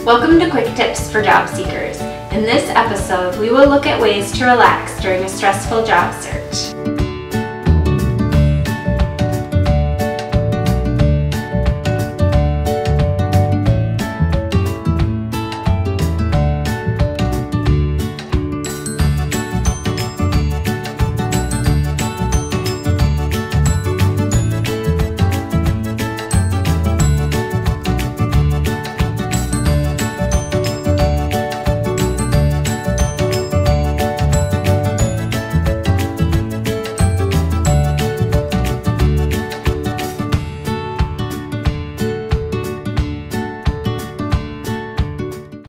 Welcome to Quick Tips for Job Seekers. In this episode, we will look at ways to relax during a stressful job search.